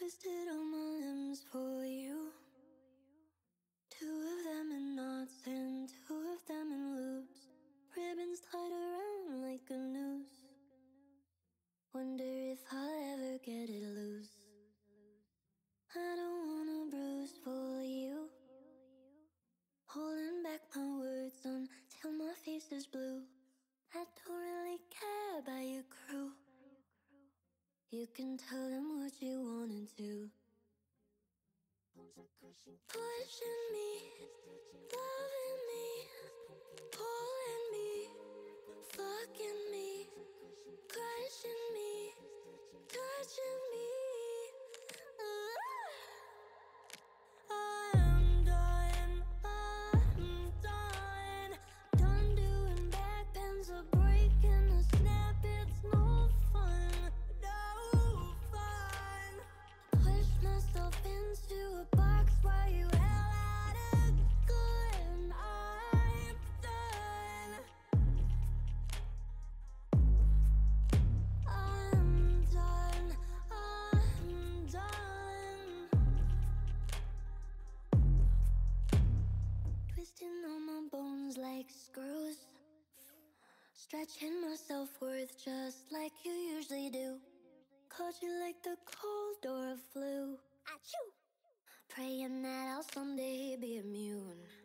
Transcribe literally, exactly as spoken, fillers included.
twisted on my limbs for you. Two of them in knots and two of them in loops, ribbons tied around like a noose. Wonder if I'll ever get it loose. I don't wanna bruise for you, holding back my words until my face is blue. I don't really care about your crew. You can tell them what you wanted to. Pushing me, loving me, pulling me, fucking me, crushing me, touching me. I'm done, I'm done, done doing back bends or breaking a snap. It's no fun, no fun. Push myself into a box while you held out a gun. I'm done, I'm done, I'm done. Twisting on my bones like screws, stretching my self-worth just like you usually do. Caught you like the cold or a flu. Achoo! Praying that I'll someday be immune.